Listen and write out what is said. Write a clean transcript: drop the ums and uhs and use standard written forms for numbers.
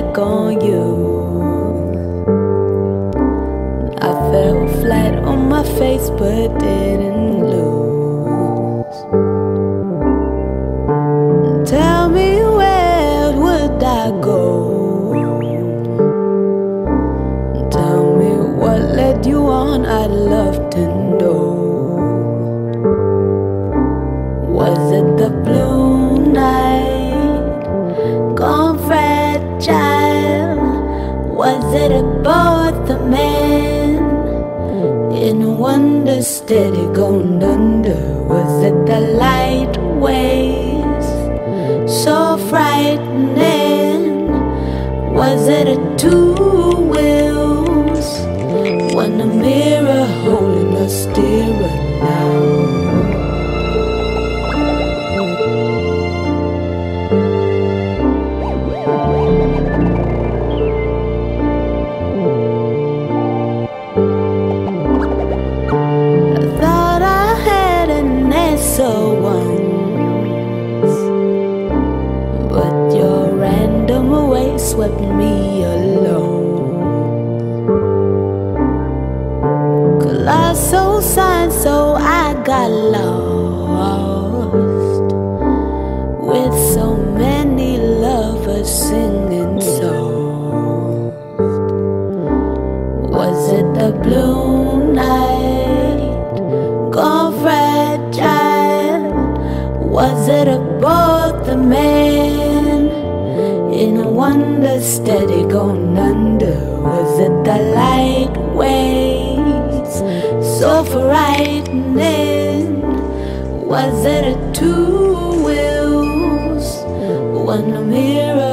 back on you. I fell flat on my face but didn't lose. Tell me, where would I go? Tell me what led you on, I'd love to know. Was it the blue night, gone fragile? Was it about the man in wonder, steady going under? Was it the light waves, so frightening? Was it a two wheels, when a mirror holding a steering now? Once, but your random way swept me alone. Colossal sign, so I got lost with so many lovers singing soft. Was it the blue night, gone fragile? Was it about the man in wonder, steady going under? Was it the light waves, so frightening? Was it a two wheels, when the mirror